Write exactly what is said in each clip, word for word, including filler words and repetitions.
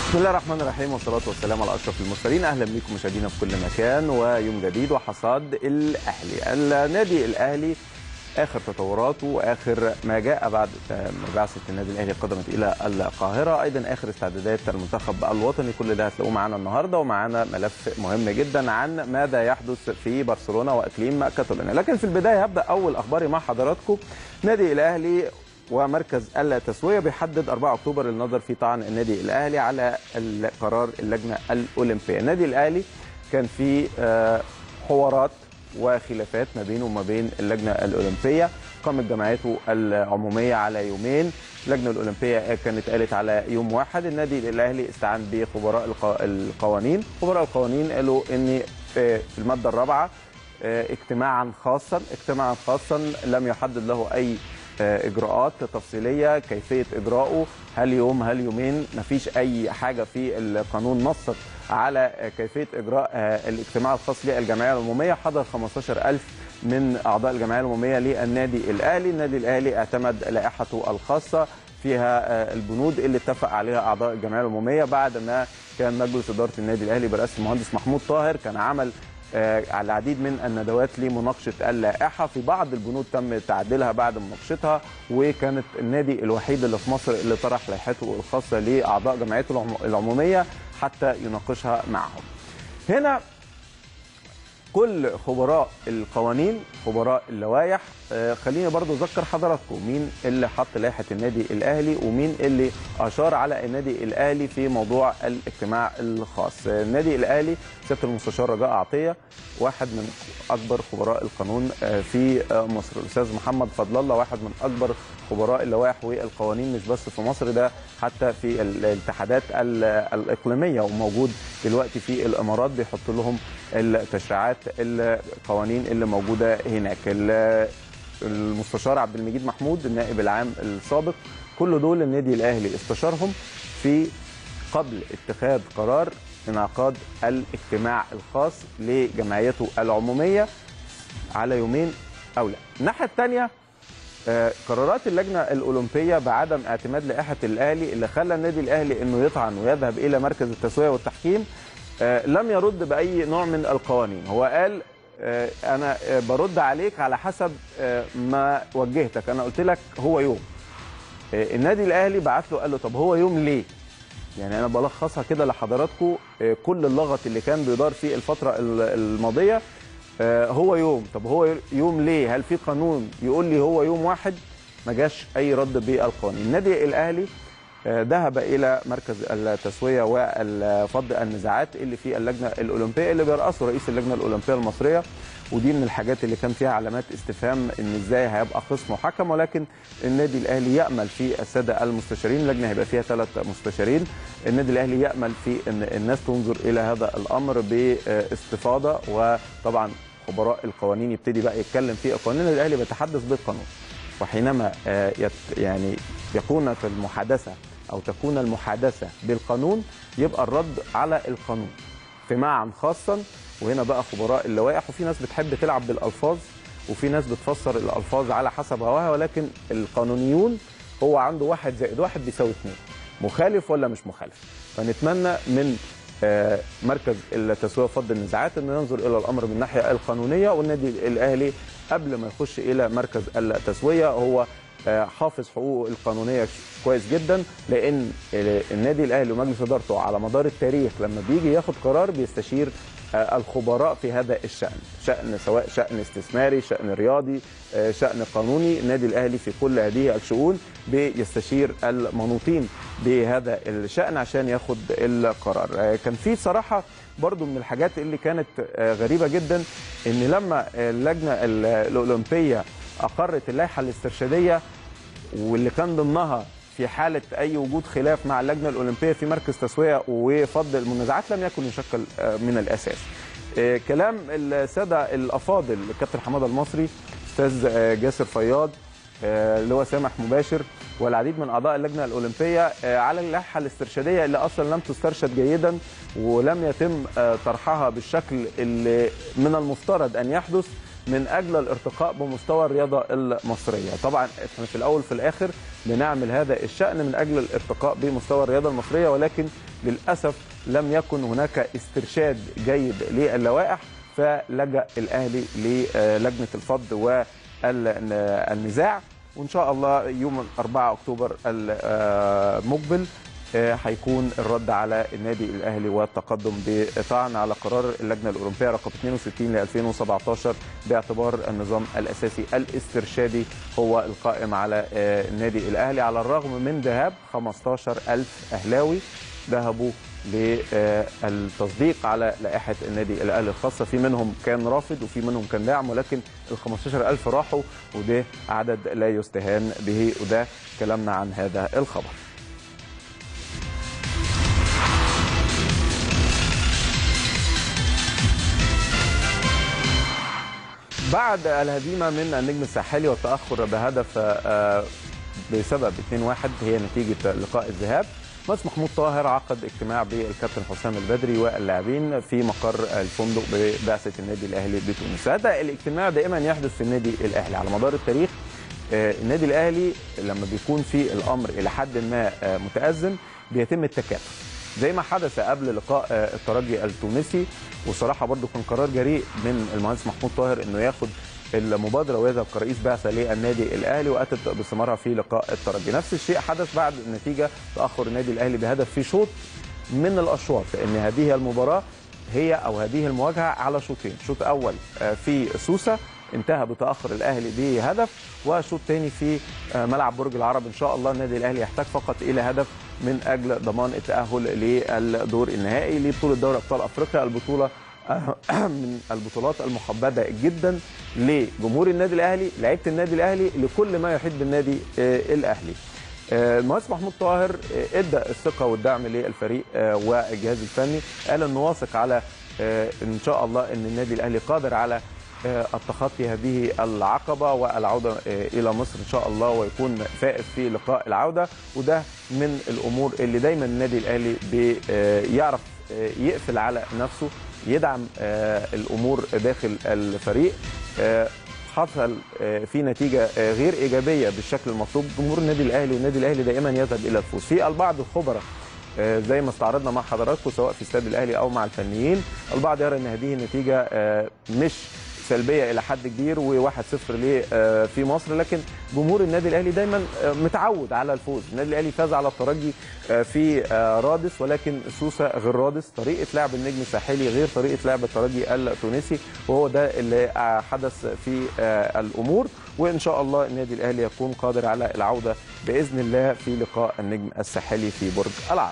بسم الله الرحمن الرحيم والصلاة والسلام على أشرف المرسلين. أهلا بكم مشاهدينا في كل مكان ويوم جديد وحصاد الأهلي. النادي الأهلي آخر تطوراته وآخر ما جاء بعد بعثة النادي الأهلي قدمت إلى القاهرة، أيضا آخر استعدادات المنتخب الوطني. كل ده هتلاقوه معانا النهارده، ومعانا ملف مهم جدا عن ماذا يحدث في برشلونة وإقليم كاتالونيا. لكن في البداية هبدأ أول أخباري مع حضراتكم. نادي الأهلي ومركز التسوية بيحدد أربعة أكتوبر للنظر في طعن النادي الأهلي على قرار اللجنة الأولمبية. النادي الأهلي كان في حوارات وخلافات ما بينه وما بين اللجنة الأولمبية. قامت جمعيته العمومية على يومين، اللجنة الأولمبية كانت قالت على يوم واحد. النادي الأهلي استعان بخبراء القوانين، خبراء القوانين قالوا إن في المادة الرابعة اجتماعا خاصا اجتماعا خاصا لم يحدد له أي إجراءات تفصيلية كيفية إجراءه، هل يوم هل يومين، مفيش أي حاجة في القانون نصت على كيفية إجراء الاجتماع الخاص للجمعية العمومية. حضر خمستاشر ألف من أعضاء الجمعية العمومية للنادي الأهلي. النادي الأهلي اعتمد لائحته الخاصة فيها البنود اللي اتفق عليها أعضاء الجمعية العمومية بعد ما كان مجلس إدارة النادي الأهلي برئاسة المهندس محمود طاهر كان عمل على العديد من الندوات لمناقشه اللائحه. في بعض البنود تم تعديلها بعد مناقشتها، وكانت النادي الوحيد اللي في مصر اللي طرح لائحته الخاصه لاعضاء جمعيته العموميه حتى يناقشها معهم. هنا كل خبراء القوانين، خبراء اللوائح، خليني برضو اذكر حضراتكم مين اللي حط لائحه النادي الاهلي ومين اللي اشار على النادي الاهلي في موضوع الاجتماع الخاص. النادي الاهلي سياده المستشار رجاء عطيه واحد من اكبر خبراء القانون في مصر، الاستاذ محمد فضل الله واحد من اكبر خبراء اللوائح والقوانين مش بس في مصر، ده حتى في الاتحادات الاقليميه وموجود دلوقتي في الامارات بيحط لهم التشريعات القوانين اللي موجوده هناك. المستشار عبد المجيد محمود النائب العام السابق، كل دول النادي الاهلي استشارهم في قبل اتخاذ قرار انعقاد الاجتماع الخاص لجمعيته العموميه على يومين او لا. الناحيه الثانيه قرارات اللجنه الاولمبيه بعدم اعتماد لائحه الاهلي اللي خلى النادي الاهلي انه يطعن ويذهب الى مركز التسويه والتحكيم لم يرد باي نوع من القوانين. هو قال انا برد عليك على حسب ما وجهتك، انا قلت لك هو يوم. النادي الاهلي بعت له قال له طب هو يوم ليه؟ يعني انا بلخصها كده لحضراتكم، كل اللغط اللي كان بيدار في الفتره الماضيه هو يوم. طب هو يوم ليه؟ هل في قانون يقول لي هو يوم واحد؟ ما جاش اي رد بالقانون. النادي الاهلي ذهب الى مركز التسويه وفض النزاعات اللي في اللجنه الاولمبيه اللي بيرأسه رئيس اللجنه الاولمبيه المصريه، ودي من الحاجات اللي كان فيها علامات استفهام ان ازاي هيبقى خصم وحكم. ولكن النادي الاهلي يامل في الساده المستشارين، اللجنه هيبقى فيها ثلاث مستشارين، النادي الاهلي يامل في ان الناس تنظر الى هذا الامر باستفاضه، وطبعا خبراء القوانين يبتدي بقى يتكلم في القانون. النادي الاهلي بيتحدث بالقانون، وحينما يعني يكون في المحادثه أو تكون المحادثة بالقانون يبقى الرد على القانون اجتماعا خاصا. وهنا بقى خبراء اللوائح، وفي ناس بتحب تلعب بالألفاظ وفي ناس بتفسر الألفاظ على حسب هواها، ولكن القانونيون هو عنده واحد زائد واحد بيساوي اثنين، مخالف ولا مش مخالف. فنتمنى من مركز التسوية وفض النزاعات انه ينظر الى الامر من الناحيه القانونيه، والنادي الاهلي قبل ما يخش الى مركز التسوية هو حافظ حقوقه القانونيه كويس جدا، لان النادي الاهلي ومجلس ادارته على مدار التاريخ لما بيجي ياخد قرار بيستشير الخبراء في هذا الشأن، شأن سواء شأن استثماري، شأن رياضي، شأن قانوني. النادي الأهلي في كل هذه الشؤون بيستشير المنوطين بهذا الشأن عشان ياخد القرار. كان في صراحة برضو من الحاجات اللي كانت غريبة جدا ان لما اللجنة الأولمبية أقرت اللائحة الاسترشادية واللي كان ضمنها في حالة أي وجود خلاف مع اللجنة الأولمبية في مركز تسوية وفض المنازعات لم يكن يشكل من الأساس. كلام السادة الأفاضل الكابتن حماده المصري، أستاذ جاسر فياض، اللي هو سامح مباشر، والعديد من أعضاء اللجنة الأولمبية على اللائحة الاسترشادية اللي أصلا لم تسترشد جيدا ولم يتم طرحها بالشكل اللي من المفترض أن يحدث. من اجل الارتقاء بمستوى الرياضه المصريه. طبعا احنا في الاول في الاخر بنعمل هذا الشان من اجل الارتقاء بمستوى الرياضه المصريه، ولكن للاسف لم يكن هناك استرشاد جيد للوائح، فلجأ الاهلي للجنه الفض والنزاع. وان شاء الله يوم أربعة أكتوبر المقبل هيكون الرد على النادي الاهلي والتقدم بطعن على قرار اللجنه الاولمبيه رقم اثنين وستين ل ألفين وسبعة عشر باعتبار النظام الاساسي الاسترشادي هو القائم على النادي الاهلي، على الرغم من ذهاب خمسة عشر ألف اهلاوي ذهبوا للتصديق على لائحه النادي الاهلي الخاصه، في منهم كان رافض وفي منهم كان داعم، ولكن ال خمسة عشر ألف راحوا، وده عدد لا يستهان به، وده كلامنا عن هذا الخبر. بعد الهزيمه من النجم الساحلي والتاخر بهدف بسبب اثنين واحد هي نتيجه لقاء الذهاب، مهندس محمود طاهر عقد اجتماع بالكابتن حسام البدري واللاعبين في مقر الفندق ببعثه النادي الاهلي بتونس. هذا الاجتماع دائما يحدث في النادي الاهلي على مدار التاريخ. النادي الاهلي لما بيكون في الامر الى حد ما متازم بيتم التكاتف، زي ما حدث قبل لقاء الترجي التونسي، وصراحه برضو كان قرار جريء من المهندس محمود طاهر انه ياخد المبادره ويذهب كرئيس بعثه للنادي الاهلي، واتت بثمارها في لقاء الترجي. نفس الشيء حدث بعد نتيجه تاخر النادي الاهلي بهدف في شوط من الاشواط، لان هذه المباراه هي او هذه المواجهه على شوطين، شوط اول في سوسه انتهى بتاخر الاهلي بهدف، وشوط ثاني في ملعب برج العرب. ان شاء الله النادي الاهلي يحتاج فقط الى هدف من اجل ضمان التاهل للدور النهائي لبطوله دوري ابطال افريقيا، البطوله من البطولات المحببه جدا لجمهور النادي الاهلي، لعيبه النادي الاهلي، لكل ما يحب النادي الاهلي. المهندس محمود طاهر ادى الثقه والدعم للفريق والجهاز الفني، قال انه واثق على ان شاء الله ان النادي الاهلي قادر على التخطي هذه العقبه والعوده الى مصر ان شاء الله، ويكون فائز في لقاء العوده. وده من الامور اللي دايما النادي الاهلي بيعرف يقفل على نفسه، يدعم الامور داخل الفريق. حصل في نتيجه غير ايجابيه بالشكل المطلوب، جمهور النادي الاهلي والنادي الاهلي دائما يذهب الى الفوز. في البعض الخبراء زي ما استعرضنا مع حضراتكم سواء في استاد الاهلي او مع الفنيين، البعض يرى ان هذه النتيجه مش سلبيه الى حد كبير وواحد صفر ليه في مصر، لكن جمهور النادي الاهلي دايما متعود على الفوز. النادي الاهلي فاز على الترجي في رادس، ولكن سوسه غير رادس، طريقه لعب النجم الساحلي غير طريقه لعب الترجي التونسي، وهو ده اللي حدث في الامور. وان شاء الله النادي الاهلي يكون قادر على العوده باذن الله في لقاء النجم الساحلي في برج العرب.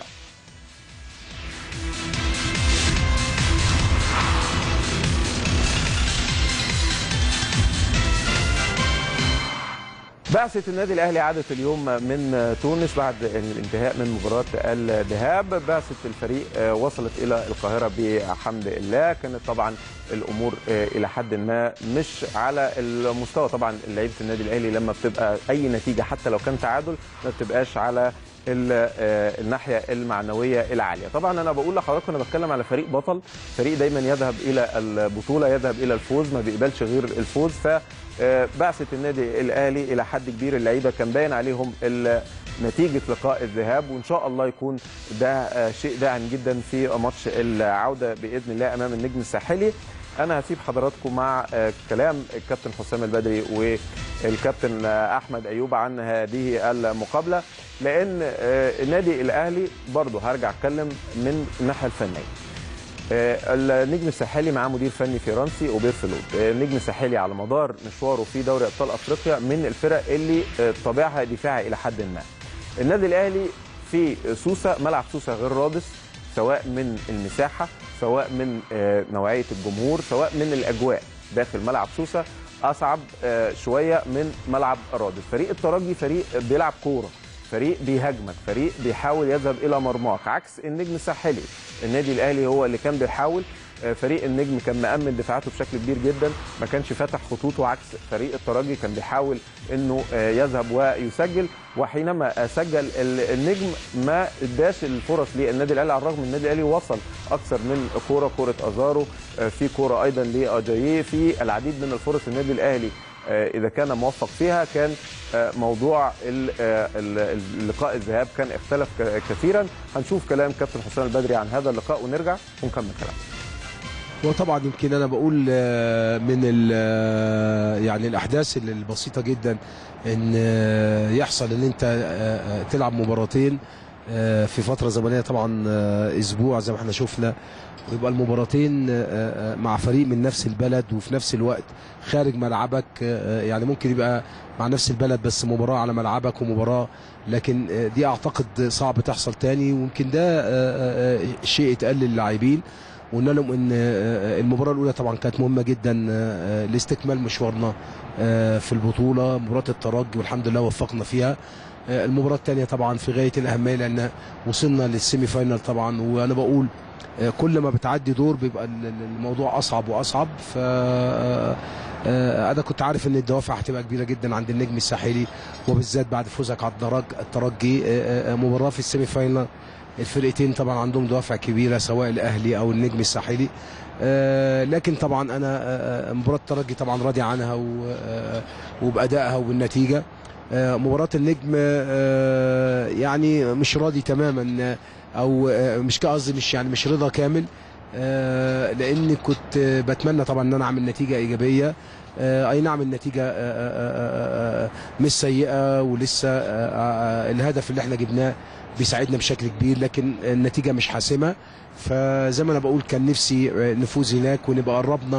بعثة النادي الأهلي عادت اليوم من تونس بعد الانتهاء من مباراة الذهاب. بعثة الفريق وصلت إلى القاهرة بحمد الله. كانت طبعا الأمور إلى حد ما مش على المستوى، طبعا لعيبة النادي الأهلي لما بتبقى أي نتيجة حتى لو كان تعادل ما بتبقاش على الناحيه المعنويه العاليه. طبعا انا بقول لحضراتكم انا بتكلم على فريق بطل، فريق دايما يذهب الى البطوله، يذهب الى الفوز، ما بيقبلش غير الفوز. فبعثه النادي الاهلي الى حد كبير اللعيبه كان باين عليهم نتيجه لقاء الذهاب، وان شاء الله يكون ده شيء داعم جدا في ماتش العوده باذن الله امام النجم الساحلي. انا هسيب حضراتكم مع كلام الكابتن حسام البدري والكابتن احمد ايوب عن هذه المقابله، لان النادي الاهلي برضه هرجع اتكلم من الناحيه الفنيه. النجم الساحلي معاه مدير فني فرنسي اوبير فلود. النجم الساحلي على مدار مشواره في دوري ابطال افريقيا من الفرق اللي طابعها دفاعي الى حد ما. النادي الاهلي في سوسه، ملعب سوسه غير رادس، سواء من المساحه، سواء من نوعيه الجمهور، سواء من الاجواء داخل ملعب سوسه اصعب شويه من ملعب رادس. فريق الترجي فريق بيلعب كوره، فريق بيهاجمك، فريق بيحاول يذهب الى مرماك، عكس النجم الساحلي. النادي الاهلي هو اللي كان بيحاول فريق النجم كان مأمن دفاعاته بشكل كبير جدا، ما كانش فاتح خطوطه عكس فريق الترجي، كان بيحاول انه يذهب ويسجل. وحينما سجل النجم ما اداش الفرص للنادي الاهلي، على الرغم ان النادي الاهلي وصل اكثر من كوره، كوره ازارو، في كوره ايضا لاجاييه، في العديد من الفرص النادي الاهلي اذا كان موفق فيها كان موضوع اللقاء الذهاب كان اختلف كثيرا. هنشوف كلام كابتن حسام البدري عن هذا اللقاء ونرجع ونكمل كلامنا. وطبعا يمكن انا بقول من يعني الاحداث البسيطه جدا ان يحصل ان انت تلعب مباراتين في فتره زمنيه طبعا اسبوع زي ما احنا شفنا، ويبقى المباراتين مع فريق من نفس البلد وفي نفس الوقت خارج ملعبك، يعني ممكن يبقى مع نفس البلد بس مباراه على ملعبك ومباراه، لكن دي اعتقد صعب تحصل تاني، ويمكن ده شيء اتقال للاعبين وقلنا لهم ان المباراه الاولى طبعا كانت مهمه جدا لاستكمال مشوارنا في البطوله، مباراه الترجي والحمد لله وفقنا فيها. المباراه الثانيه طبعا في غايه الاهميه لان وصلنا للسيمي فاينال طبعا، وانا بقول كل ما بتعدي دور بيبقى الموضوع اصعب واصعب. ف انا كنت عارف ان الدوافع هتبقى كبيره جدا عند النجم الساحلي، وبالذات بعد فوزك على الترجي. مباراه في السيمي فاينال الفرقتين طبعا عندهم دوافع كبيره سواء الاهلي او النجم الساحلي، آه لكن طبعا انا آه مباراه الترجي طبعا راضي عنها وبادائها وبالنتيجه. آه مباراه النجم آه يعني مش راضي تماما، او آه مش قصدي مش يعني مش رضا كامل، آه لان كنت بتمنى طبعا ان انا اعمل نتيجه ايجابيه. آه اي نعم النتيجه آه آه آه مش سيئه، ولسه آه آه الهدف اللي احنا جبناه بيساعدنا بشكل كبير، لكن النتيجه مش حاسمه. فزي ما انا بقول كان نفسي نفوز هناك ونبقى قربنا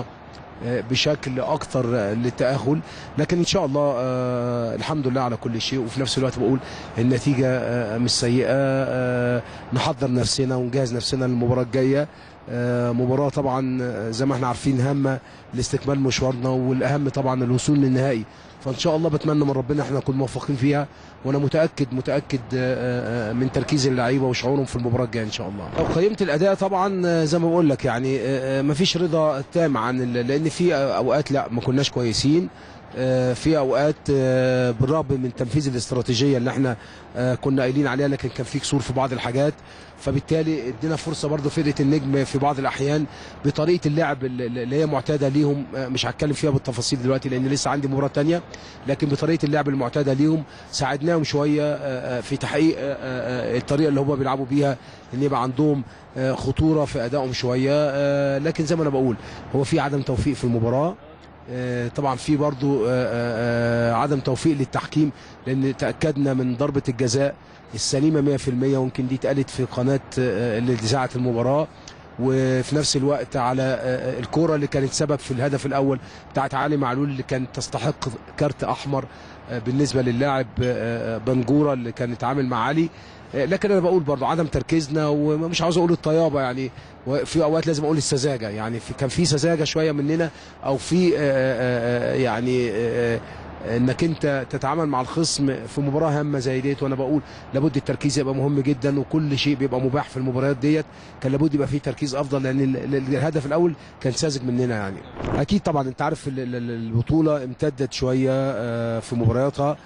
بشكل اكتر للتاهل، لكن ان شاء الله آه الحمد لله على كل شيء. وفي نفس الوقت بقول النتيجه آه مش سيئه، آه نحضر نفسنا ونجهز نفسنا للمباراه الجايه. آه مباراه طبعا زي ما احنا عارفين هامه لاستكمال مشوارنا، والاهم طبعا الوصول للنهائي، فان شاء الله بتمنى من ربنا احنا نكون موفقين فيها، وانا متاكد متاكد من تركيز اللعيبه وشعورهم في المباراه الجايه ان شاء الله. لو قيمت الاداء طبعا زي ما بقول لك يعني ما فيش رضا تام عن، لان في اوقات لا ما كناش كويسين، في اوقات بالرغم من تنفيذ الاستراتيجيه اللي احنا كنا قايلين عليها لكن كان في كسور في بعض الحاجات، فبالتالي ادينا فرصه برضه فرقه النجم في بعض الاحيان بطريقه اللعب اللي هي معتاده ليهم، مش هتكلم فيها بالتفاصيل دلوقتي لان لسه عندي مباراه ثانيه، لكن بطريقه اللعب المعتاده ليهم ساعدناهم شويه في تحقيق الطريقه اللي هم بيلعبوا بيها، ان يبقى عندهم خطوره في ادائهم شويه. لكن زي ما انا بقول هو في عدم توفيق في المباراه، طبعا في برضو عدم توفيق للتحكيم، لان تاكدنا من ضربه الجزاء السليمه مية في المية، ويمكن دي اتقالت في قناه اللي ذاعت المباراه، وفي نفس الوقت على الكوره اللي كانت سبب في الهدف الاول بتاعت علي معلول اللي كانت تستحق كارت احمر بالنسبه للاعب بنجوره اللي كان اتعامل مع علي. لكن انا بقول برضو عدم تركيزنا، ومش عاوز اقول الطيابه يعني، وفي اوقات لازم اقول السذاجه، يعني في كان في سذاجه شويه مننا، او في يعني انك انت تتعامل مع الخصم في مباراه هامه زي ديت. وانا بقول لابد التركيز يبقى مهم جدا، وكل شيء بيبقى مباح في المباريات ديت كان لابد يبقى فيه تركيز افضل، لان الهدف الاول كان ساذج مننا يعني. اكيد طبعا انت عارف البطوله امتدت شويه في مبارياتها،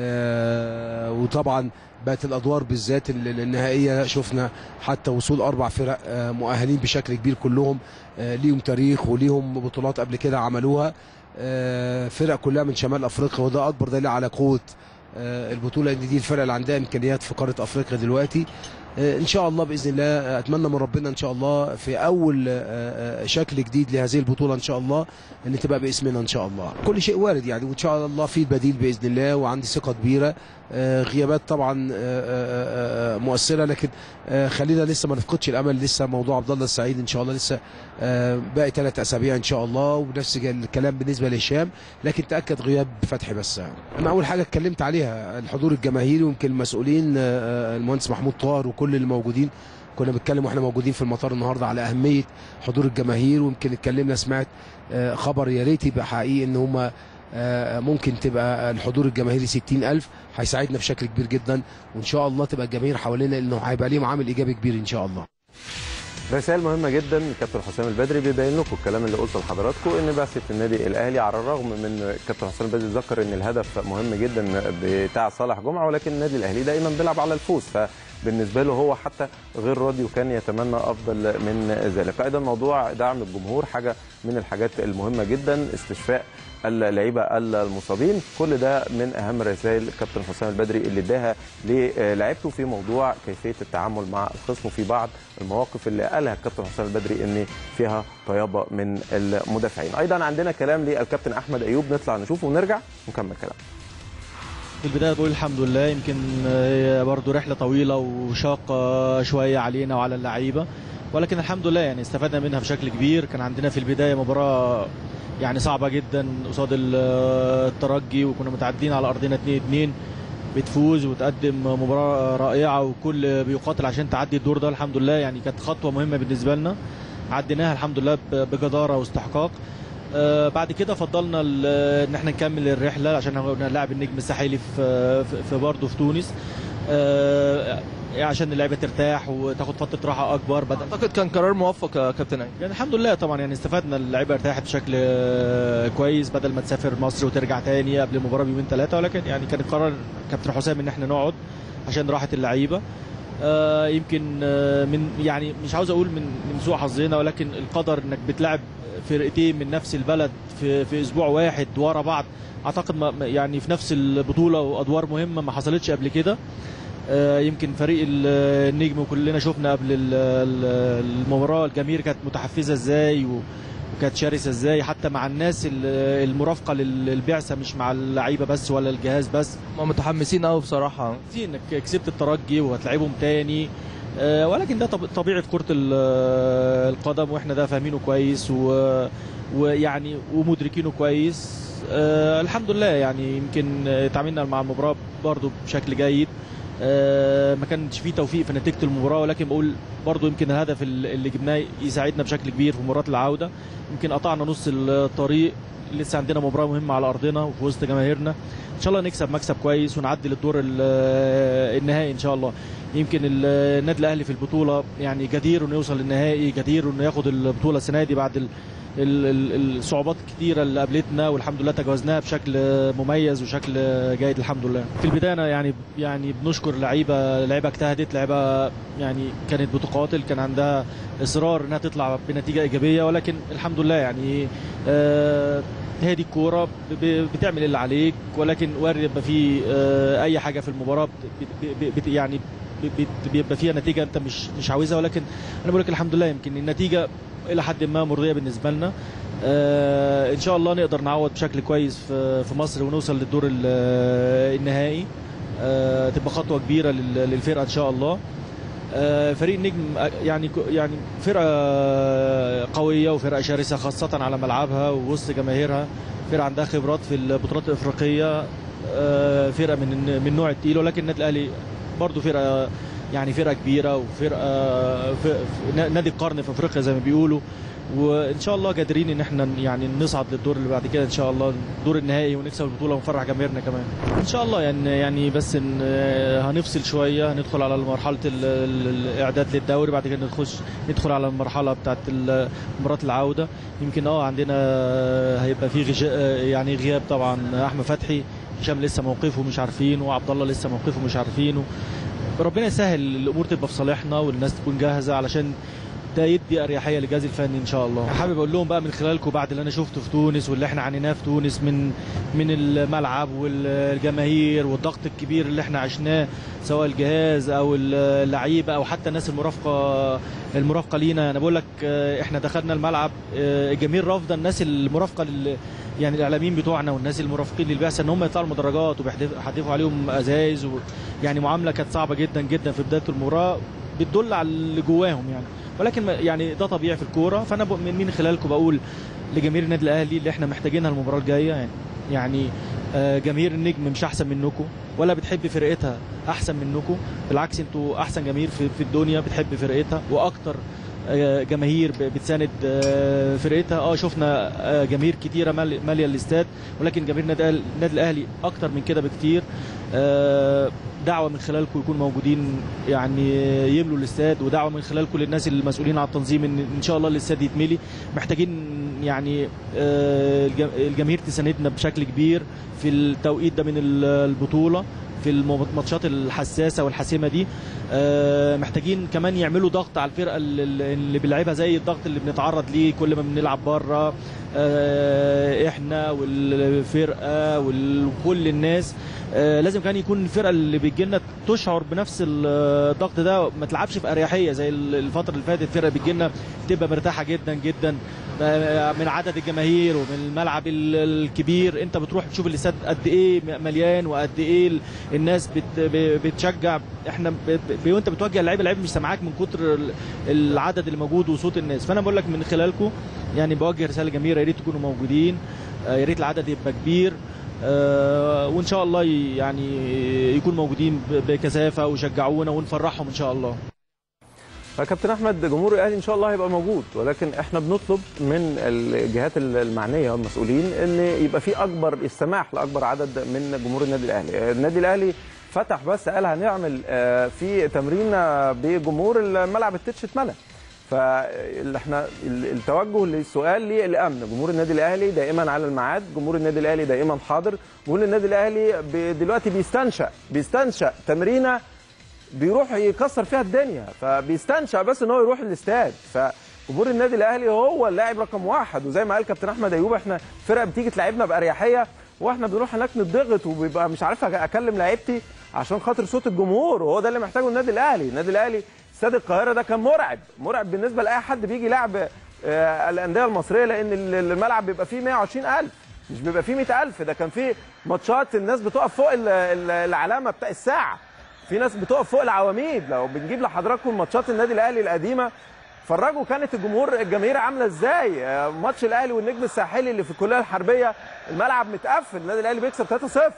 وطبعا بقت الادوار بالذات النهائيه شفنا حتى وصول اربع فرق مؤهلين بشكل كبير، كلهم ليهم تاريخ وليهم بطولات قبل كده عملوها، فرق كلها من شمال افريقيا، وده اكبر دليل على قوه البطوله، ان دي الفرق اللي عندها امكانيات في قاره افريقيا دلوقتي. ان شاء الله باذن الله اتمنى من ربنا ان شاء الله في اول شكل جديد لهذه البطوله ان شاء الله ان تبقى باسمنا ان شاء الله. كل شيء وارد يعني، وان شاء الله في بديل باذن الله، وعندي ثقه كبيره. غيابات طبعا مؤثره، لكن خلينا لسه ما نفقدش الامل، لسه موضوع عبد الله السعيد ان شاء الله لسه باقي ثلاث اسابيع ان شاء الله، ونفس الكلام بالنسبه لهشام، لكن تاكد غياب فتحي بس. انا اول حاجه اتكلمت عليها الحضور الجماهيري، ويمكن المسؤولين المهندس محمود طاهر وكل اللي موجودين كنا بنتكلم واحنا موجودين في المطار النهارده على اهميه حضور الجماهير، ويمكن اتكلمنا سمعت خبر يا ريت يبقى حقيقي ان هم ممكن تبقى الحضور الجماهيري ستين ألف، هيساعدنا بشكل كبير جدا، وان شاء الله تبقى الجماهير حوالينا، لانه هيبقى ليهم عامل ايجابي كبير ان شاء الله. رسائل مهمه جدا. كابتن حسام البدري بيبين لكم الكلام اللي قلته لحضراتكم ان بعثه النادي الاهلي على الرغم من كابتن حسام البدري ذكر ان الهدف مهم جدا بتاع صالح جمعه، ولكن النادي الاهلي دايما بيلعب على الفوز، فبالنسبه له هو حتى غير راضي وكان يتمنى افضل من ذلك. ايضا موضوع دعم الجمهور حاجه من الحاجات المهمه جدا، استشفاء اللعيبه المصابين، كل ده من اهم رسائل كابتن حسام البدري اللي اداها للاعيبته في موضوع كيفيه التعامل مع الخصم في بعض المواقف اللي قالها الكابتن حسام البدري ان فيها طيابه من المدافعين. ايضا عندنا كلام للكابتن احمد ايوب، نطلع نشوفه ونرجع ونكمل كلام. في البدايه بقول الحمد لله، يمكن هي برضه رحله طويله وشاقه شويه علينا وعلى اللعيبه، ولكن الحمد لله يعني استفدنا منها بشكل كبير. كان عندنا في البدايه مباراه يعني صعبه جدا قصاد الترجي، وكنا متعدين على ارضنا اتنين اتنين، بتفوز وتقدم مباراه رائعه وكل بيقاتل عشان تعدي الدور ده. الحمد لله يعني كانت خطوه مهمه بالنسبه لنا، عديناها الحمد لله بجداره واستحقاق. آه بعد كده فضلنا ان احنا نكمل الرحله عشان نلعب النجم الساحلي في في برضه في تونس، آه عشان اللعيبه ترتاح وتاخد فتره راحه اكبر. بدل اعتقد كان قرار موفق يا كابتن. يعني الحمد لله طبعا يعني استفدنا، اللعيبه ارتاحت بشكل كويس بدل ما تسافر مصر وترجع تاني قبل المباراه بيومين ثلاثه، ولكن يعني كان قرار كابتن حسام ان احنا نقعد عشان راحه اللعيبه. آه يمكن آه من يعني مش عاوز اقول من من سوء حظنا، ولكن القدر انك بتلعب فرقتين من نفس البلد في في اسبوع واحد ورا بعض، اعتقد ما يعني في نفس البطوله وادوار مهمه ما حصلتش قبل كده. آه يمكن فريق النجم وكلنا شفنا قبل المباراه الجماهير كانت متحفزه ازاي وكانت شرسه ازاي، حتى مع الناس المرافقه للبعثه مش مع اللعيبه بس ولا الجهاز بس. هم متحمسين قوي بصراحه، انك كسبت الترجي وهتلعبهم تاني، آه ولكن ده طبيعي في كره القدم، واحنا ده فاهمينه كويس ويعني ومدركينه كويس. آه الحمد لله يعني يمكن تعاملنا مع المباراه برضو بشكل جيد. آه ما كانش فيه توفيق في نتيجه المباراه، ولكن بقول برضو يمكن الهدف اللي جبناه يساعدنا بشكل كبير في مباراه العوده. يمكن قطعنا نص الطريق، لسه عندنا مباراه مهمه على ارضنا وفي وسط جماهيرنا، ان شاء الله نكسب مكسب كويس ونعدي للدور النهائي ان شاء الله. يمكن النادي الاهلي في البطوله يعني جدير انه يوصل للنهائي، جدير انه ياخد البطوله السنه دي بعد الصعوبات الكتيره اللي قابلتنا، والحمد لله تجاوزناها بشكل مميز وشكل جيد الحمد لله. في البدايه أنا يعني يعني بنشكر لعيبه لعيبه اجتهدت، لعيبه يعني كانت بتقاتل، كان عندها اصرار انها تطلع بنتيجه ايجابيه، ولكن الحمد لله يعني آه هي دي الكوره، بتعمل اللي عليك، ولكن وارد يبقى في آه اي حاجه في المباراه بت يعني بيبقى فيها نتيجه انت مش مش عاوزها، ولكن انا بقول لك الحمد لله يمكن النتيجه الى حد ما مرضيه بالنسبه لنا. آه ان شاء الله نقدر نعوض بشكل كويس في في مصر ونوصل للدور النهائي، آه تبقى خطوه كبيره للفرقه ان شاء الله. آه فريق النجم يعني يعني فرقه قويه وفرقه شرسه خاصه على ملعبها ووسط جماهيرها، فرقه عندها خبرات في البطولات الافريقيه، آه فرقه من من نوع التقيل، ولكن النادي الاهلي برضه فرقه يعني فرقه كبيره وفرقه في نادي القرن في افريقيا زي ما بيقولوا، وان شاء الله قادرين ان احنا يعني نصعد للدور اللي بعد كده ان شاء الله، الدور النهائي، ونكسب البطوله ونفرح جماهيرنا كمان ان شاء الله. يعني يعني بس إن هنفصل شويه، هندخل على مرحله الاعداد للدوري، بعد كده نخش ندخل على المرحله بتاعه مباراه العوده. يمكن اه عندنا هيبقى في يعني غياب طبعا احمد فتحي، هشام لسه موقفه مش عارفينه، وعبد الله لسه موقفه مش عارفينه. ربنا يسهل الامور تبقى في صالحنا والناس تكون جاهزه علشان ده يدي اريحيه للجهاز الفني ان شاء الله. حابب اقول لهم بقى من خلالكم بعد اللي انا شفته في تونس واللي احنا عانيناه في تونس من من الملعب والجماهير والضغط الكبير اللي احنا عشناه، سواء الجهاز او اللعيبه او حتى الناس المرافقه المرافقه لينا. انا بقول لك احنا دخلنا الملعب الجماهير رافضه الناس المرافقه لل يعني الاعلاميين بتوعنا والناس المرافقين للبعثه ان هم يطلعوا المدرجات وبيحدفوا عليهم ازايز، يعني معامله كانت صعبه جدا جدا في بدايه المباراه، بتدل على اللي جواهم يعني، ولكن يعني ده طبيعي في الكوره. فانا من خلالكم بقول لجماهير النادي الاهلي اللي احنا محتاجينها المباراه الجايه، يعني يعني جماهير النجم مش احسن منكم ولا بتحب فرقتها احسن منكم، بالعكس انتوا احسن جماهير في الدنيا بتحب فرقتها، واكتر جماهير بتساند فرقتها. اه شفنا جماهير كتيره ماليه الاستاد، ولكن جماهير النادي الاهلي اكتر من كده بكتير. دعوه من خلالكم يكونوا موجودين، يعني يملوا الاستاد، ودعوه من خلال كل الناس المسؤولين على التنظيم ان ان شاء الله الاستاد يتملي. محتاجين يعني الجماهير تساندنا بشكل كبير في التوقيت ده من البطوله، في الماتشات الحساسه والحاسمه دي. محتاجين كمان يعملوا ضغط على الفرقه اللي بنلعبها، زي الضغط اللي بنتعرض ليه كل ما بنلعب بره احنا والفرقه وكل الناس. لازم كان يكون الفرقه اللي بتجي لنا تشعر بنفس الضغط ده، ما تلعبش في اريحيه زي الفتره اللي فاتت. الفرقه بتجي لنا تبقى مرتاحه جدا جدا من عدد الجماهير ومن الملعب الكبير. انت بتروح تشوف الاستاد قد ايه مليان وقد ايه الناس بتشجع. احنا وانت بتوجه اللعيبه، اللعيبه مش سامعاك من كتر العدد اللي موجود وصوت الناس. فانا بقول لك من خلالكم يعني بوجه رساله جميله، يا ريت تكونوا موجودين، يا ريت العدد يبقى كبير، وان شاء الله يعني يكون موجودين بكثافه ويشجعونا ونفرحهم ان شاء الله. فكابتن احمد، جمهور الاهلي ان شاء الله هيبقى موجود، ولكن احنا بنطلب من الجهات المعنيه والمسؤولين ان يبقى في اكبر السماح لاكبر عدد من جمهور النادي الاهلي. النادي الاهلي فتح بس قال هنعمل في تمرين بجمهور الملعب التتش اتملى. فاحنا التوجه للسؤال للامن، جمهور النادي الاهلي دائما على الميعاد، جمهور النادي الاهلي دائما حاضر. جمهور النادي الاهلي دلوقتي بيستنشأ بيستنشأ تمرينه بيروح يكسر فيها الدنيا، فبيستنشأ بس ان هو يروح الاستاد. فجمهور النادي الاهلي هو اللاعب رقم واحد، وزي ما قال كابتن احمد ايوب احنا فرقه بتيجي تلعبنا باريحيه، واحنا بنروح هناك نضغط وبيبقى مش عارف اكلم لعيبتي عشان خاطر صوت الجمهور، وهو ده اللي محتاجه النادي الاهلي. النادي الاهلي استاد القاهره ده كان مرعب مرعب بالنسبه لاي حد بيجي يلعب آه الانديه المصريه، لان الملعب بيبقى فيه مئة وعشرين ألف مش بيبقى فيه مئة ألف. ده كان فيه ماتشات الناس بتقف فوق العلامه بتاع الساعه، في ناس بتقف فوق العواميد. لو بنجيب لحضراتكم ماتشات النادي الاهلي القديمه فرجوا كانت الجمهور الجماهير عامله ازاي. آه ماتش الاهلي والنجم الساحلي اللي في الكليه الحربيه الملعب متقفل، النادي الاهلي بيكسب ثلاثة صفر.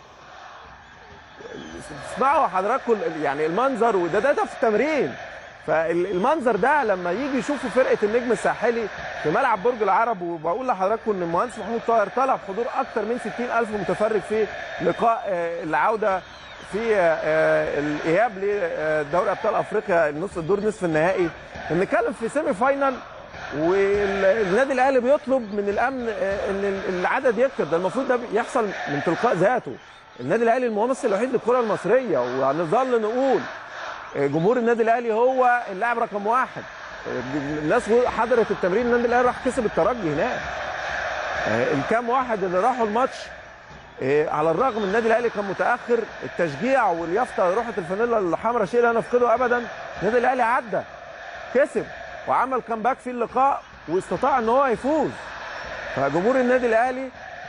اسمعوا حضراتكم يعني المنظر، وده ده, ده في التمرين. فالمنظر ده لما يجي يشوفوا فرقه النجم الساحلي في ملعب برج العرب، وبقول لحضراتكم ان المهندس محمود طاهر طلب حضور اكثر من ستين ألف متفرج في لقاء العوده في الاياب لدوري ابطال افريقيا النص الدور نصف النهائي. بنتكلم في سيمي فاينال، والنادي الاهلي بيطلب من الامن ان العدد يكتر. ده المفروض ده يحصل من تلقاء ذاته. النادي الاهلي الممثل الوحيد للكره المصريه، وهنظل نقول جمهور النادي الاهلي هو اللاعب رقم واحد. الناس حضرت التمرين، النادي الاهلي راح كسب الترجي هناك. الكام واحد اللي راحوا الماتش على الرغم النادي الاهلي كان متاخر، التشجيع واليافطه روحه الفانيلا الحمراء شيء لا نفقده ابدا. النادي الاهلي عدى كسب وعمل كامباك في اللقاء واستطاع ان هو يفوز. فجمهور النادي الاهلي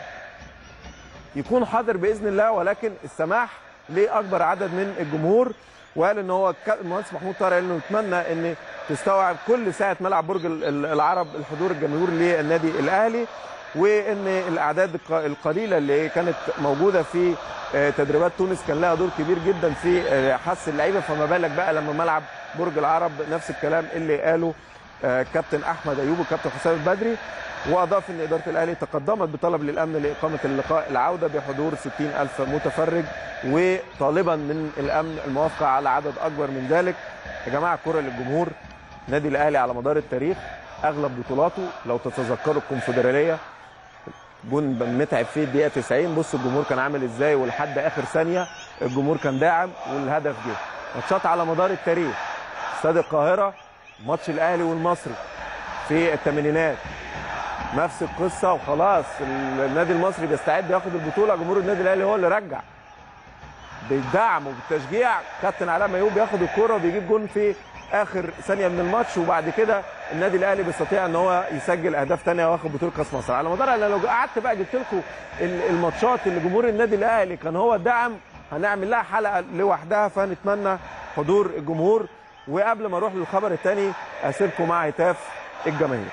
يكون حاضر باذن الله، ولكن السماح لاكبر عدد من الجمهور. وقال ان هو المهندس محمود طاهر انه يتمنى ان تستوعب كل ساعه ملعب برج العرب الحضور الجمهور للنادي الاهلي، وان الاعداد القليله اللي كانت موجوده في تدريبات تونس كان لها دور كبير جدا في حث اللعيبه، فما بالك بقى لما ملعب برج العرب نفس الكلام اللي قاله كابتن احمد ايوب وكابتن حسام البدري. واضاف ان اداره الاهلي تقدمت بطلب للامن لاقامه اللقاء العوده بحضور ستين ألف متفرج، وطالبا من الامن الموافقه على عدد اكبر من ذلك. يا جماعه الكره للجمهور. النادي الاهلي على مدار التاريخ اغلب بطولاته لو تتذكروا الكونفدراليه جون متعب فيه الدقيقه تسعين، بصوا الجمهور كان عامل ازاي، ولحد اخر ثانيه الجمهور كان داعم والهدف جه. ماتشات على مدار التاريخ، استاد القاهره ماتش الاهلي والمصري في الثمانينات نفس القصه، وخلاص النادي المصري بيستعد ياخد البطوله، جمهور النادي الاهلي هو اللي رجع بالدعم وبالتشجيع. كابتن علاء ميوب بياخد الكوره وبيجيب جون في اخر ثانيه من الماتش، وبعد كده النادي الاهلي بيستطيع ان هو يسجل اهداف ثانيه وياخد بطوله كاس مصر. على مدار انا لو قعدت بقى جبت لكم الماتشات اللي جمهور النادي الاهلي كان هو الدعم هنعمل لها حلقه لوحدها، فنتمنى حضور الجمهور. وقبل ما اروح للخبر الثاني اسيبكم مع هتاف الجماهير.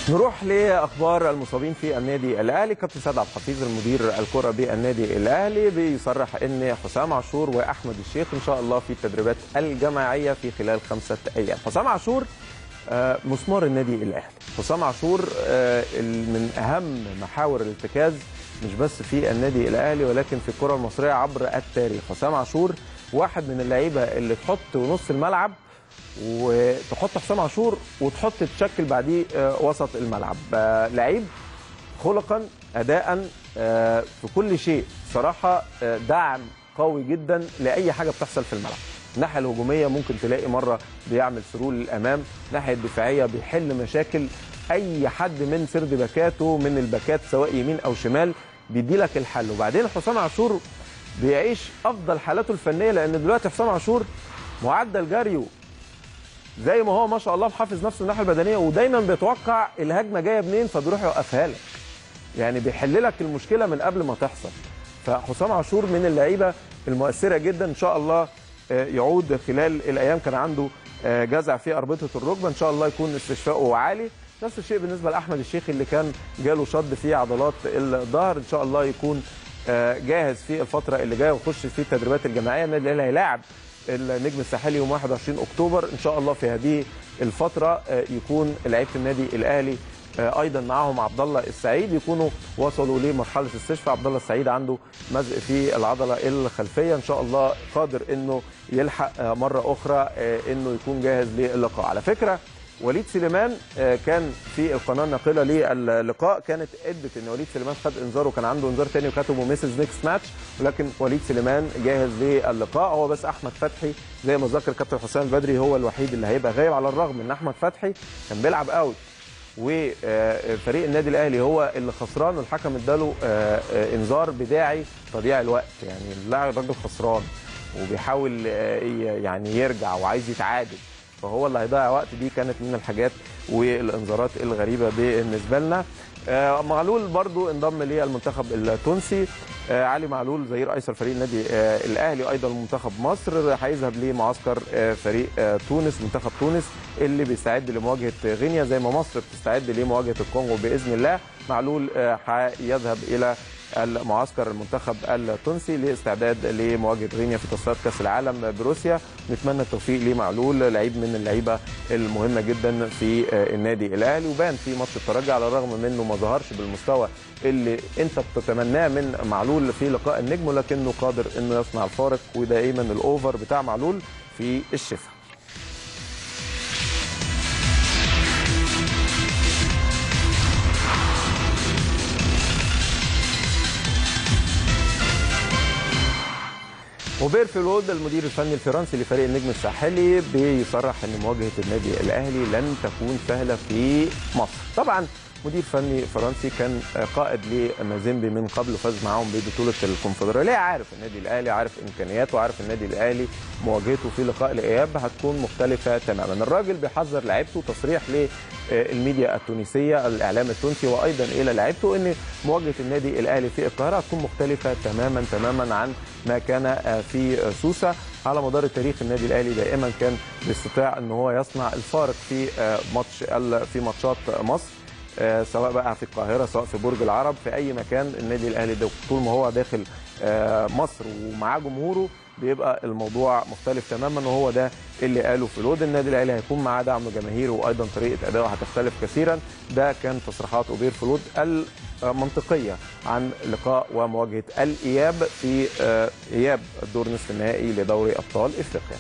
نروح لاخبار المصابين في النادي الاهلي. كابتن سيد عبد الحفيظ المدير الكره بالنادي الاهلي بيصرح ان حسام عاشور واحمد الشيخ ان شاء الله في التدريبات الجماعيه في خلال خمسه ايام. حسام عاشور مسمار النادي الاهلي. حسام عاشور من اهم محاور الارتكاز مش بس في النادي الاهلي ولكن في الكره المصريه عبر التاريخ. حسام عاشور واحد من اللعيبه اللي تحط نص الملعب وتحط حسام عاشور وتحط تشكل بعديه وسط الملعب. لعيب خلقا اداء في كل شيء، صراحه دعم قوي جدا لاي حاجه بتحصل في الملعب. الناحيه الهجوميه ممكن تلاقي مره بيعمل سرول للامام، الناحيه الدفاعيه بيحل مشاكل اي حد من سرد باكاته من الباكات سواء يمين او شمال بيدي لك الحل. وبعدين حسام عاشور بيعيش افضل حالاته الفنيه، لان دلوقتي حسام عاشور معدل جريه زي ما هو ما شاء الله محافظ نفسه الناحيه البدنيه، ودايما بيتوقع الهجمه جايه منين فبيروح يوقفها لك، يعني بيحل لك المشكله من قبل ما تحصل. فحسام عاشور من اللعيبه المؤثره جدا. ان شاء الله يعود خلال الايام، كان عنده جزع في اربطه الركبه، ان شاء الله يكون استشفائه عالي. نفس الشيء بالنسبه لاحمد الشيخ اللي كان جاله شد في عضلات الظهر، ان شاء الله يكون جاهز في الفتره اللي جايه ويخش في التدريبات الجماعيه. النادي الاهلي هيلاعب النجم الساحلي يوم واحد وعشرين اكتوبر، ان شاء الله في هذه الفتره يكون لعيبه النادي الاهلي ايضا معاهم عبد الله السعيد يكونوا وصلوا لمرحله استشفاء. عبد الله السعيد عنده مزق في العضله الخلفيه، ان شاء الله قادر انه يلحق مره اخرى انه يكون جاهز للقاء. على فكره وليد سليمان كان في القناه الناقله للقاء كانت ادت ان وليد سليمان خد انذار وكان عنده انذار ثاني وكتبه ميسز نيكست ماتش، ولكن وليد سليمان جاهز للقاء. هو بس احمد فتحي زي ما ذكر كابتن حسام البدري هو الوحيد اللي هيبقى غايب، على الرغم ان احمد فتحي كان بيلعب اوت وفريق النادي الاهلي هو اللي خسران والحكم اداله انذار بداعي تضييع الوقت. يعني اللاعب راجل خسران وبيحاول يعني يرجع وعايز يتعادل، فهو اللي هيضيع وقت. دي كانت من الحاجات والانذارات الغريبه بالنسبه لنا. معلول برضو انضم للمنتخب التونسي. علي معلول ظهير ايسر فريق النادي الاهلي ايضا منتخب مصر هيذهب لمعسكر فريق تونس منتخب تونس اللي بيستعد لمواجهه غينيا زي ما مصر بتستعد لمواجهه الكونغو باذن الله. معلول هيذهب الى المعسكر المنتخب التونسي لاستعداد لمواجهه غينيا في تصفيات كاس العالم بروسيا. نتمنى التوفيق لمعلول، لعيب من اللعيبه المهمه جدا في النادي الاهلي، وبان في ماتش الترجي على الرغم من انه ما ظهرش بالمستوى اللي انت بتتمناه من معلول في لقاء النجم، ولكنه قادر انه يصنع الفارق، ودائما الاوفر بتاع معلول في الشفاء. وبير فيلود المدير الفني الفرنسي لفريق النجم الساحلي بيصرح ان مواجهه النادي الاهلي لن تكون سهله في مصر. طبعا مدير فني فرنسي كان قائد لمازيمبي من قبل وفاز معاهم ببطوله الكونفدراليه، عارف النادي الاهلي، عارف امكانياته، عارف النادي الاهلي مواجهته في لقاء الاياب هتكون مختلفه تماما. الراجل بيحذر لعيبته، تصريح للميديا التونسيه الاعلام التونسي وايضا الى لعيبته ان مواجهه النادي الاهلي في القاهره هتكون مختلفه تماما تماما عن ما كان في سوسه. على مدار التاريخ النادي الاهلي دائما كان بيستطيع ان هو يصنع الفارق في ماتش في ماتشات مصر، سواء بقى في القاهره سواء في برج العرب في اي مكان. النادي الاهلي ده طول ما هو داخل مصر ومعاه جمهوره بيبقى الموضوع مختلف تماما، وهو ده اللي قاله فيلود. النادي الاهلي هيكون معاه دعم جماهيري وايضا طريقه ادائه هتختلف كثيرا. ده كان تصريحات اوبير فيلود المنطقيه عن لقاء ومواجهه الاياب في اياب الدور نصف النهائي لدوري ابطال افريقيا.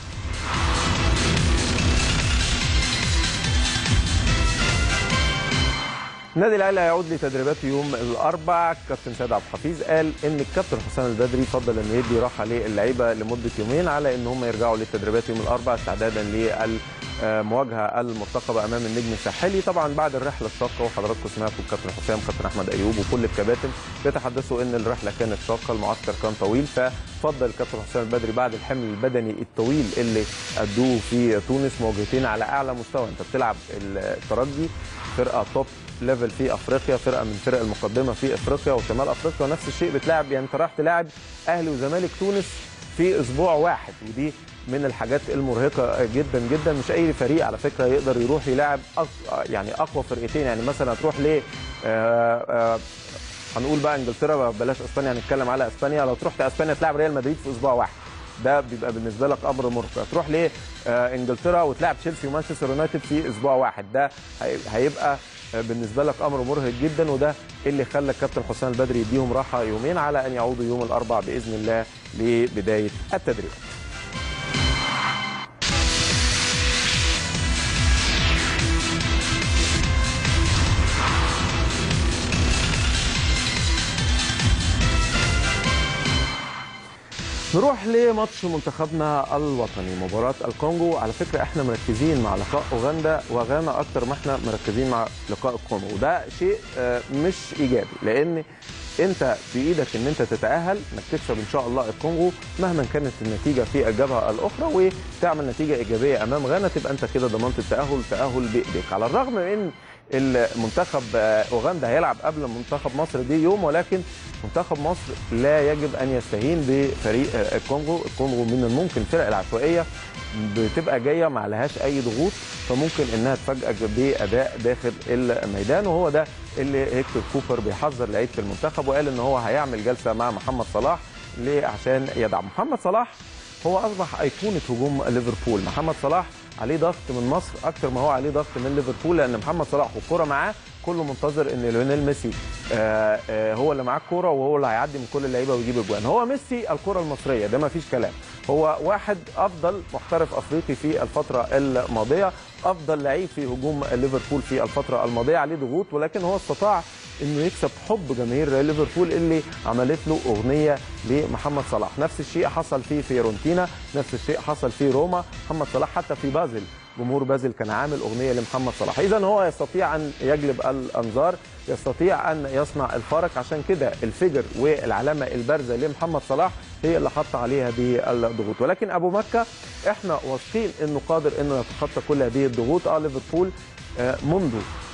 النادي الاهلي هيعود لتدريباته يوم الاربعاء. كابتن سيد عبد الحفيظ قال ان الكابتن حسام البدري فضل انه يدي راحه للعيبه لمده يومين على ان هم يرجعوا للتدريبات يوم الاربعاء استعدادا للمواجهه المرتقبه امام النجم الساحلي. طبعا بعد الرحله الشاقه وحضراتكم سمعتوا الكابتن حسام كابتن احمد ايوب وكل الكباتن بيتحدثوا ان الرحله كانت شاقه، المعسكر كان طويل، ففضل الكابتن حسام البدري بعد الحمل البدني الطويل اللي ادوه في تونس مواجهتين على اعلى مستوى. انت بتلعب الترجي فرقه توب ليفل في افريقيا، فرقه من الفرق المقدمه في افريقيا وشمال افريقيا، ونفس الشيء بتلعب يعني انت رايح تلاعب اهلي وزمالك تونس في اسبوع واحد، ودي من الحاجات المرهقه جدا جدا. مش اي فريق على فكره يقدر يروح يلاعب يعني اقوى فرقتين. يعني مثلا هتروح ل هنقول بقى انجلترا، بلاش اسبانيا، هنتكلم على اسبانيا. لو تروح اسبانيا تلعب ريال مدريد في اسبوع واحد، ده بيبقى بالنسبه لك امر مرهق. تروح لانجلترا وتلعب تشيلسي ومانشستر يونايتد في اسبوع واحد، ده هيبقى بالنسبه لك امر مرهق جدا. وده اللي خلى الكابتن حسام البدري يديهم راحه يومين على ان يعودوا يوم الاربعاء باذن الله لبدايه التدريب. نروح لماتش منتخبنا الوطني مباراة الكونغو. على فكرة احنا مركزين مع لقاء اوغندا وغانا اكتر ما احنا مركزين مع لقاء الكونغو، وده شيء مش ايجابي، لان انت بايدك ان انت تتاهل انك تكسب ان شاء الله الكونغو مهما كانت النتيجه في الجبهه الاخرى، وتعمل نتيجه ايجابيه امام غانا، تبقى انت كده ضمنت التاهل، تاهل بايديك. على الرغم من ان المنتخب اوغندا هيلعب قبل منتخب مصر دي يوم، ولكن منتخب مصر لا يجب ان يستهين بفريق الكونغو. الكونغو من الممكن الفرق العشوائيه بتبقى جايه ما عليهاش اي ضغوط، فممكن انها تفاجئك باداء داخل الميدان، وهو ده اللي هيكتور كوبر بيحذر لعيبه المنتخب، وقال ان هو هيعمل جلسه مع محمد صلاح ليه عشان يدعم محمد صلاح. هو اصبح ايقونه هجوم ليفربول. محمد صلاح عليه ضغط من مصر اكتر ما هو عليه ضغط من ليفربول، لان محمد صلاح والكره معاه كله منتظر ان ليونيل ميسي آآ آآ هو اللي معاه الكوره وهو اللي هيعدي من كل اللعيبه ويجيب اجوان. هو ميسي الكره المصريه، ده ما فيش كلام. هو واحد افضل محترف افريقي في الفتره الماضيه، افضل لعيب في هجوم ليفربول في الفتره الماضيه، عليه ضغوط، ولكن هو استطاع انه يكسب حب جماهير ليفربول اللي عملت له اغنيه لمحمد صلاح. نفس الشيء حصل في فيورنتينا، نفس الشيء حصل في روما. محمد صلاح حتى في بازل، جمهور بازل كان عامل اغنيه لمحمد صلاح. اذا هو يستطيع ان يجلب الانظار، يستطيع ان يصنع الفارق. عشان كده الفجر والعلامه البارزه لمحمد صلاح هي اللي حط عليها هذه الضغوط. ولكن ابو مكه احنا واثقين انه قادر انه يتخطى كل هذه الضغوط. اه ليفربول منذ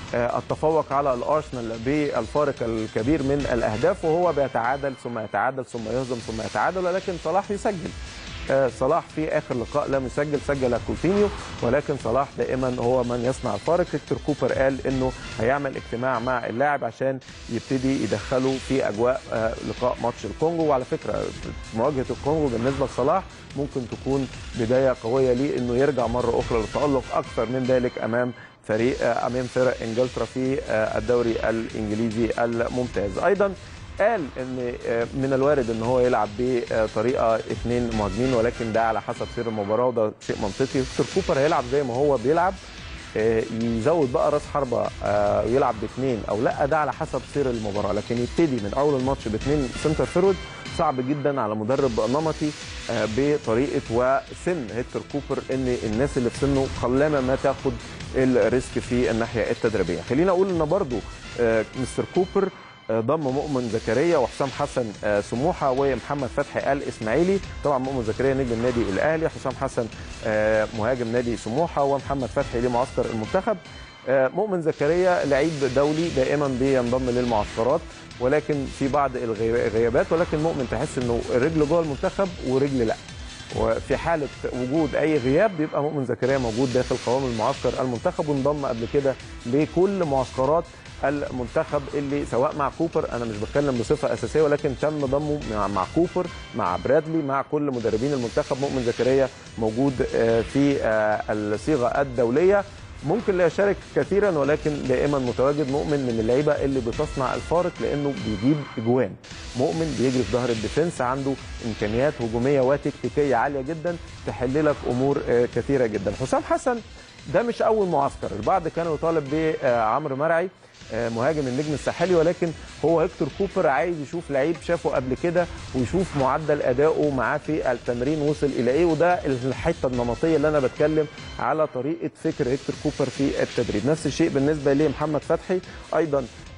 التفوق على الارسنال بالفارق الكبير من الاهداف، وهو بيتعادل ثم يتعادل ثم يهزم ثم يتعادل، ولكن صلاح يسجل. صلاح في اخر لقاء لم يسجل، سجل كوتينيو، ولكن صلاح دائما هو من يصنع الفارق. هيكتور كوبر قال انه هيعمل اجتماع مع اللاعب عشان يبتدي يدخله في اجواء لقاء ماتش الكونغو. وعلى فكره مواجهه الكونغو بالنسبه لصلاح ممكن تكون بدايه قويه ليه انه يرجع مره اخرى للتالق اكثر من ذلك امام فريق امام فرق انجلترا في الدوري الانجليزي الممتاز. ايضا قال ان من الوارد ان هو يلعب بطريقه اثنين مهاجمين، ولكن ده على حسب سير المباراه وده شيء منطقي. هيكتور كوبر هيلعب زي ما هو بيلعب، يزود بقى راس حربه ويلعب باثنين او لا، ده على حسب سير المباراه. لكن يبتدي من اول الماتش باثنين سنتر فيرود صعب جدا على مدرب نمطي بطريقه وسن هيكتور كوبر، ان الناس اللي في سنه قلما ما تاخد الريسك في الناحيه التدريبيه. خلينا اقول ان برضو مستر كوبر ضم مؤمن زكريا وحسام حسن سموحه ومحمد فتحي الاسماعيلي. طبعا مؤمن زكريا نجم النادي الاهلي، حسام حسن مهاجم نادي سموحه، ومحمد فتحي لمعسكر المنتخب. مؤمن زكريا لعيب دولي دائما بينضم للمعسكرات، ولكن في بعض الغيابات، ولكن مؤمن تحس انه رجل جوه المنتخب ورجل لا، وفي حاله وجود اي غياب بيبقى مؤمن زكريا موجود داخل قوام المعسكر المنتخب، وانضم قبل كده لكل معسكرات المنتخب اللي سواء مع كوبر، انا مش بتكلم بصفه اساسيه، ولكن تم ضمه مع كوبر مع برادلي مع كل مدربين المنتخب. مؤمن زكريا موجود في الصيغه الدوليه، ممكن لا يشارك كثيرا ولكن دائما متواجد. مؤمن من اللعيبه اللي بتصنع الفارق لانه بيجيب اجوان. مؤمن بيجري في ظهر الديفنس، عنده امكانيات هجوميه وتكتيكيه عاليه جدا تحل لك امور كثيره جدا. حسام حسن ده مش اول معسكر، البعض كانوا يطالب بعمرو مرعي مهاجم النجم الساحلي، ولكن هو هيكتور كوبر عايز يشوف لعيب شافه قبل كده ويشوف معدل ادائه معاه في التمرين وصل الى ايه، وده الحته النمطيه اللي انا بتكلم على طريقه فكر هيكتور كوبر في التدريب. نفس الشيء بالنسبه لمحمد فتحي، ايضا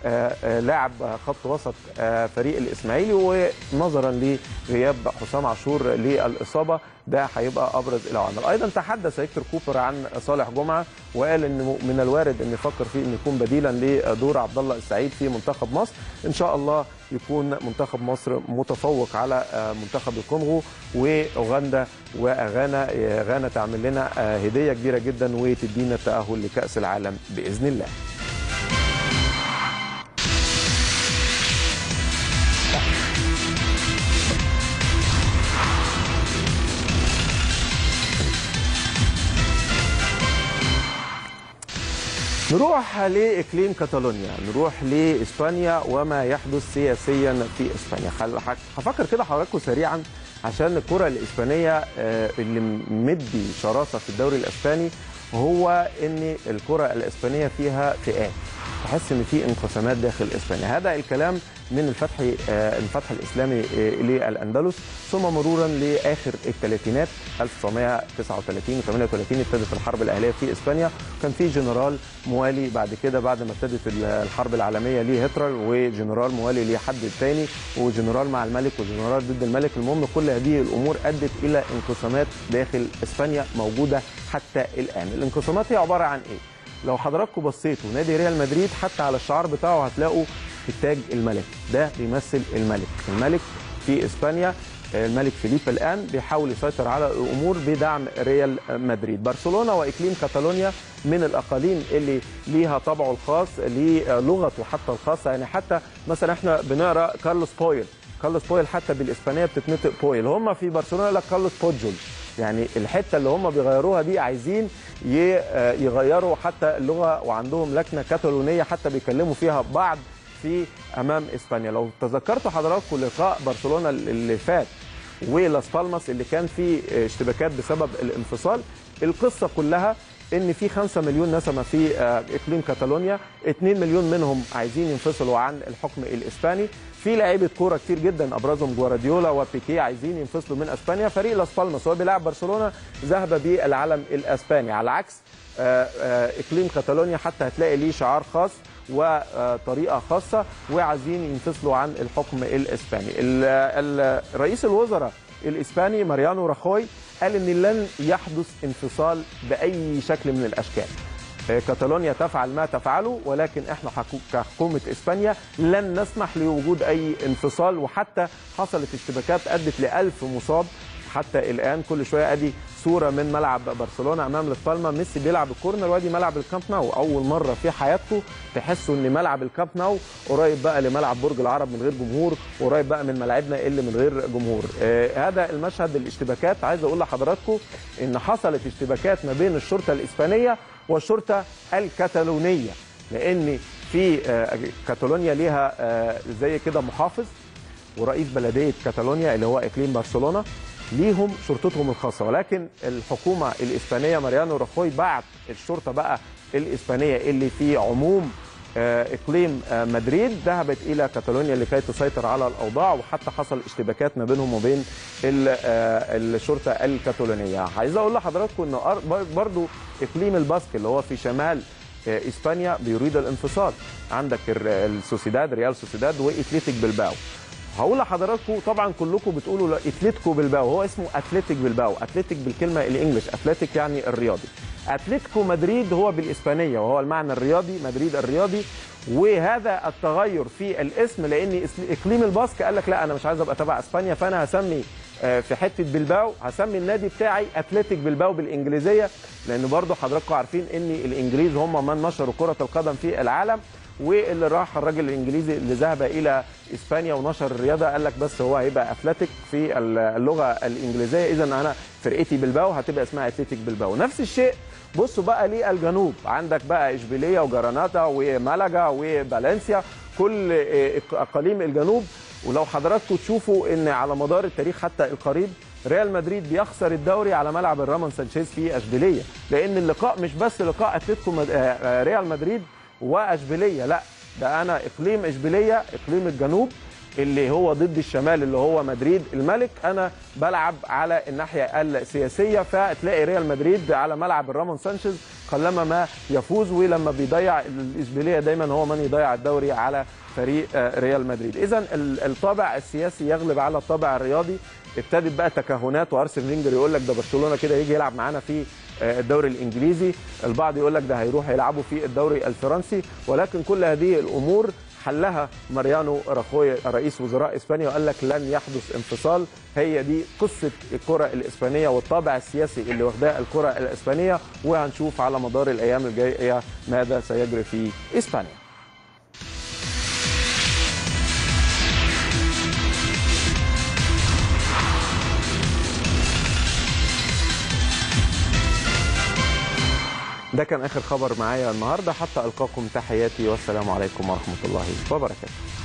لاعب خط وسط فريق الاسماعيلي، ونظرا لغياب حسام عاشور للاصابه ده هيبقى ابرز العوامل. ايضا تحدث هيكتور كوبر عن صالح جمعه وقال ان من الوارد ان يفكر فيه انه يكون بديلا لدور عبد الله السعيد في منتخب مصر. ان شاء الله يكون منتخب مصر متفوق على منتخب الكونغو واوغندا، وغانا غانا تعمل لنا هديه كبيره جدا وتدينا التاهل لكاس العالم باذن الله. نروح لإقليم كاتالونيا، نروح لإسبانيا وما يحدث سياسيا في إسبانيا. هفكر كده حضراتكم سريعا عشان الكرة الإسبانية اللي مدي شراسة في الدوري الإسباني هو إن الكرة الإسبانية فيها فئات، تحس إن في انقسامات داخل إسبانيا. هذا الكلام من الفتح الفتح الإسلامي للأندلس، ثم مرورا لآخر الثلاثينات ألف وتسعمائة وتسعة وثلاثين وثمانية وثلاثين ابتدت الحرب الأهلية في إسبانيا، كان في جنرال موالي بعد كده بعد ما ابتدت الحرب العالمية ليه هتلر، وجنرال موالي ليه حد تاني، وجنرال مع الملك وجنرال ضد الملك. المهم كل هذه الأمور أدت إلى انقسامات داخل إسبانيا موجودة حتى الآن. الانقسامات هي عبارة عن إيه؟ لو حضراتكم بصيتوا نادي ريال مدريد حتى على الشعار بتاعه هتلاقوا التاج الملك، ده بيمثل الملك. الملك في اسبانيا الملك فيليب الان بيحاول يسيطر على الامور بدعم ريال مدريد. برشلونه واقليم كاتالونيا من الاقاليم اللي ليها طبعه الخاص، ليه لغته حتى الخاصه، يعني حتى مثلا احنا بنقرا كارلوس بويل، كارلوس بويل حتى بالاسبانيه بتتنطق بويل، هم في برشلونه لك كارلوس بوجول، يعني الحته اللي هم بيغيروها دي عايزين يغيروا حتى اللغه، وعندهم لكنه كاتالونيه حتى بيكلموا فيها بعض في امام اسبانيا. لو تذكرتوا حضراتكم لقاء برشلونه اللي فات ولاس بالماس اللي كان فيه اشتباكات بسبب الانفصال، القصه كلها ان في خمسة مليون نسمه في اقليم كاتالونيا، اثنين مليون منهم عايزين ينفصلوا عن الحكم الاسباني، في لعيبه كوره كتير جدا ابرزهم جوارديولا وبيكي عايزين ينفصلوا من اسبانيا. فريق لاس بالماس وهو بيلعب برشلونه ذهب بالعلم الاسباني، على عكس اقليم كاتالونيا حتى هتلاقي ليه شعار خاص وطريقه خاصه وعايزين ينفصلوا عن الحكم الاسباني. رئيس الوزراء الاسباني ماريانو راخوي قال ان لن يحدث انفصال باي شكل من الاشكال. كاتالونيا تفعل ما تفعله، ولكن احنا كحكومه اسبانيا لن نسمح لوجود اي انفصال، وحتى حصلت اشتباكات ادت لألف مصاب حتى الان. كل شويه ادي صوره من ملعب برشلونه امام لاس بالماس، ميسي بيلعب الكورنر وادي ملعب الكامب ناو. اول مره في حياتكم تحسوا ان ملعب الكامب ناو قريب بقى لملعب برج العرب من غير جمهور، وقريب بقى من ملاعبنا اللي من غير جمهور. آه هذا المشهد الاشتباكات، عايز اقول لحضراتكم ان حصلت اشتباكات ما بين الشرطه الاسبانيه والشرطه الكتالونيه، لان في آه كاتالونيا ليها آه زي كده محافظ ورئيس بلديه كاتالونيا اللي هو اقليم برشلونه ليهم شرطتهم الخاصه، ولكن الحكومه الاسبانيه ماريانو راخوي بعت الشرطه بقى الاسبانيه اللي في عموم اقليم مدريد ذهبت الى كاتالونيا لكي تسيطر على الاوضاع، وحتى حصل اشتباكات ما بينهم وبين الشرطه الكاتالونيه. عايز اقول لحضراتكم ان برضو اقليم الباسك اللي هو في شمال اسبانيا بيريد الانفصال، عندك السوسيداد ريال سوسيداد واتلتيك بلباو. هقول لحضراتكم طبعا كلكم بتقولوا اتلتيكو بلباو، هو اسمه اتلتيك بلباو، اتلتيك بالكلمه الانجليش، اتلتيك يعني الرياضي. اتلتيكو مدريد هو بالاسبانيه وهو المعنى الرياضي، مدريد الرياضي. وهذا التغير في الاسم لان اقليم الباسك قال لك لا انا مش عايز ابقى تبع اسبانيا، فانا هسمي في حته بلباو هسمي النادي بتاعي اتلتيك بلباو بالانجليزيه، لان برضو حضراتكم عارفين ان الانجليز هم من نشروا كره القدم في العالم، واللي راح الراجل الانجليزي اللي ذهب الى اسبانيا ونشر الرياضه قال لك بس هو هيبقى اتلتيك في اللغه الانجليزيه، اذا انا فرقتي بلباو هتبقى اسمها اتلتيك بلباو. نفس الشيء بصوا بقى للجنوب، عندك بقى اشبيليه وجراناتا ومالاجا وفالنسيا، كل اقاليم الجنوب. ولو حضراتكم تشوفوا ان على مدار التاريخ حتى القريب ريال مدريد بيخسر الدوري على ملعب الرامون سانشيز في اشبيليه، لان اللقاء مش بس لقاء اتلتيكو مد... ريال مدريد واشبيليه، لا ده انا اقليم اشبيليه اقليم الجنوب اللي هو ضد الشمال اللي هو مدريد الملك، انا بلعب على الناحيه السياسيه. فتلاقي ريال مدريد على ملعب الرامون سانشيز قلما ما يفوز، ولما بيضيع الاشبيليه دايما هو من يضيع الدوري على فريق ريال مدريد. اذا الطابع السياسي يغلب على الطابع الرياضي. ابتدت بقى تكهنات، وارسن فينجر يقول لك ده برشلونه كده يجي يلعب معانا في الدوري الانجليزي، البعض يقول لك ده هيروح يلعبوا في الدوري الفرنسي، ولكن كل هذه الامور حلها ماريانو راخوي رئيس وزراء اسبانيا، وقال لك لن يحدث انفصال. هي دي قصه الكره الاسبانيه والطابع السياسي اللي واخداه الكره الاسبانيه، وهنشوف على مدار الايام الجايه ماذا سيجري في اسبانيا. ده كان آخر خبر معايا النهارده، حتى ألقاكم تحياتي والسلام عليكم ورحمة الله وبركاته.